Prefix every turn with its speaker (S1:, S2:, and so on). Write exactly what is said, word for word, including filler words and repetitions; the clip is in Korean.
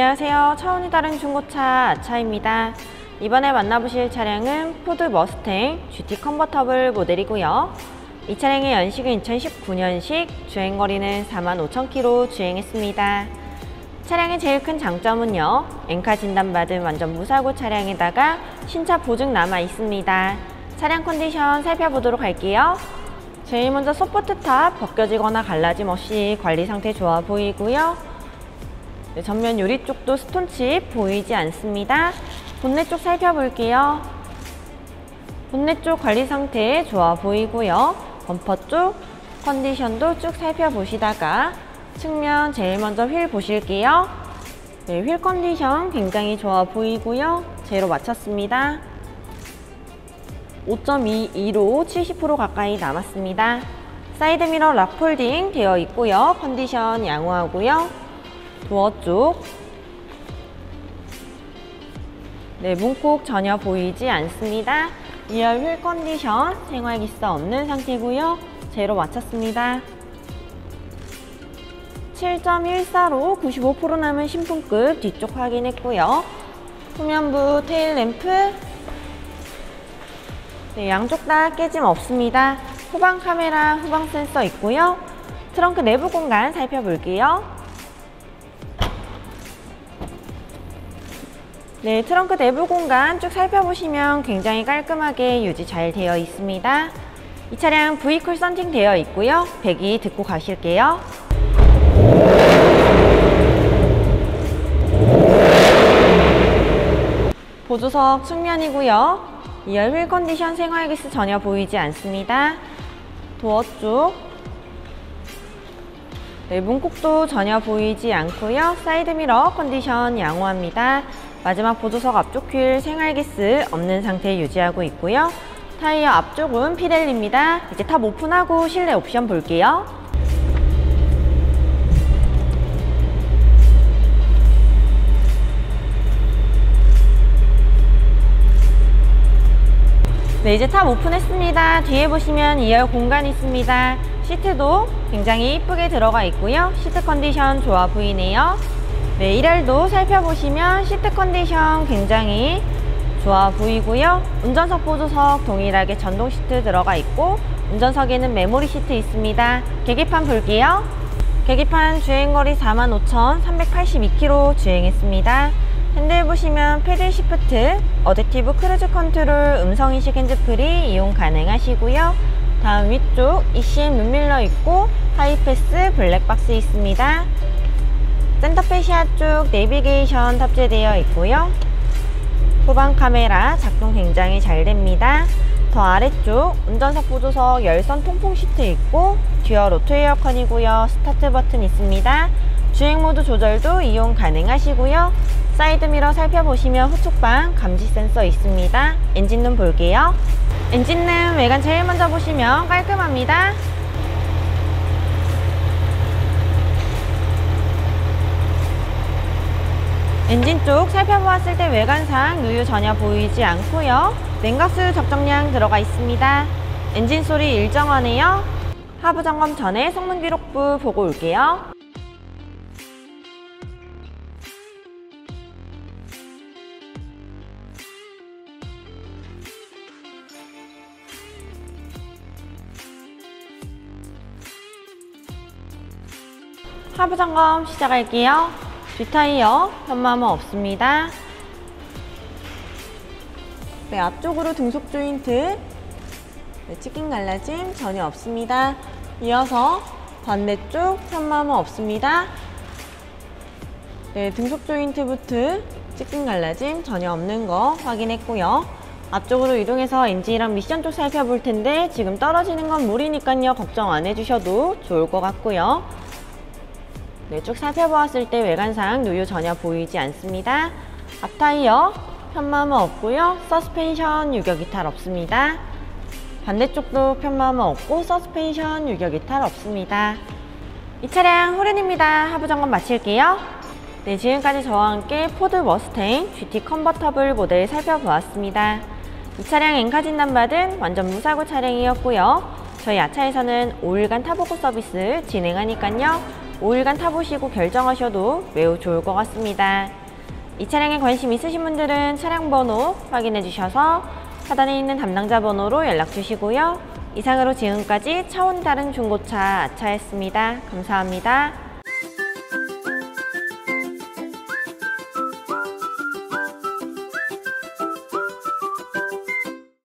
S1: 안녕하세요. 차원이 다른 중고차 아차입니다. 이번에 만나보실 차량은 포드 머스탱 지티 컨버터블 모델이고요. 이 차량의 연식은 이천십구 년식, 주행거리는 사만 오천 킬로미터 주행했습니다. 차량의 제일 큰 장점은요, 엔카 진단받은 완전 무사고 차량에다가 신차 보증 남아 있습니다. 차량 컨디션 살펴보도록 할게요. 제일 먼저 소프트 탑 벗겨지거나 갈라짐 없이 관리 상태 좋아 보이고요. 네, 전면 유리 쪽도 스톤칩 보이지 않습니다. 본넷 쪽 살펴볼게요. 본넷 쪽 관리 상태 좋아 보이고요. 범퍼 쪽 컨디션도 쭉 살펴보시다가 측면 제일 먼저 휠 보실게요. 네, 휠 컨디션 굉장히 좋아 보이고요. 제로 맞췄습니다. 오 점 이이로 칠십 퍼센트 가까이 남았습니다. 사이드미러 락 폴딩 되어 있고요. 컨디션 양호하고요. 도어 쪽, 네, 문콕 전혀 보이지 않습니다. 이열 휠 컨디션 생활 기스 없는 상태고요. 제로 맞췄습니다. 칠 점 일사로 구십오 퍼센트 남은 신품급 뒤쪽 확인했고요. 후면부 테일 램프, 네, 양쪽 다 깨짐 없습니다. 후방 카메라, 후방 센서 있고요. 트렁크 내부 공간 살펴볼게요. 네, 트렁크 내부 공간 쭉 살펴보시면 굉장히 깔끔하게 유지 잘 되어 있습니다. 이 차량 V쿨 썬팅 되어 있고요. 배기 듣고 가실게요. 보조석 측면이고요. 이열 휠 컨디션 생활 기스 전혀 보이지 않습니다. 도어 쪽, 네, 문콕도 전혀 보이지 않고요. 사이드미러 컨디션 양호합니다. 마지막 보조석 앞쪽 휠 생활 기스 없는 상태 유지하고 있고요. 타이어 앞쪽은 피렐리입니다. 이제 탑 오픈하고 실내 옵션 볼게요. 네, 이제 탑 오픈했습니다. 뒤에 보시면 이열 공간 있습니다. 시트도 굉장히 이쁘게 들어가 있고요. 시트 컨디션 좋아 보이네요. 네, 일열도 살펴보시면 시트 컨디션 굉장히 좋아 보이고요. 운전석 보조석 동일하게 전동 시트 들어가 있고 운전석에는 메모리 시트 있습니다. 계기판 볼게요. 계기판 주행거리 사만 오천삼백팔십이 킬로미터 주행했습니다. 핸들 보시면 패들 시프트, 어댑티브 크루즈 컨트롤, 음성인식 핸즈프리 이용 가능하시고요. 다음 위쪽 이씨엠 룸밀러 있고 하이패스 블랙박스 있습니다. 센터페시아 쪽 내비게이션 탑재되어 있고요. 후방 카메라 작동 굉장히 잘 됩니다. 더 아래쪽 운전석 보조석 열선 통풍 시트 있고 듀얼 오토 에어컨이고요. 스타트 버튼 있습니다. 주행 모드 조절도 이용 가능하시고요. 사이드미러 살펴보시면 후측방 감지 센서 있습니다. 엔진룸 볼게요. 엔진룸 외관 제일 먼저 보시면 깔끔합니다. 엔진 쪽 살펴보았을 때 외관상 누유 전혀 보이지 않고요. 냉각수 적정량 들어가 있습니다. 엔진 소리 일정하네요. 하부 점검 전에 성능 기록부 보고 올게요. 하부 점검 시작할게요. 뒷타이어 현마모 없습니다. 네, 앞쪽으로 등속 조인트, 네, 찢긴 갈라짐 전혀 없습니다. 이어서 반대쪽 현마모 없습니다. 네, 등속 조인트 부트, 찢긴 갈라짐 전혀 없는 거 확인했고요. 앞쪽으로 이동해서 엔진이랑 미션 쪽 살펴볼 텐데 지금 떨어지는 건 물이니까요. 걱정 안 해주셔도 좋을 것 같고요. 네, 쭉 살펴보았을 때 외관상 누유 전혀 보이지 않습니다. 앞타이어 편마모 없고요. 서스펜션 유격 이탈 없습니다. 반대쪽도 편마모 없고 서스펜션 유격 이탈 없습니다. 이 차량 후륜입니다. 하부 점검 마칠게요. 네, 지금까지 저와 함께 포드 머스탱 지티 컨버터블 모델 살펴보았습니다. 이 차량 엔카 진단받은 완전 무사고 차량이었고요. 저희 아차에서는 오 일간 타보고 서비스 진행하니까요. 오 일간 타보시고 결정하셔도 매우 좋을 것 같습니다. 이 차량에 관심 있으신 분들은 차량 번호 확인해 주셔서 하단에 있는 담당자 번호로 연락 주시고요. 이상으로 지금까지 차원 다른 중고차 아차였습니다. 감사합니다.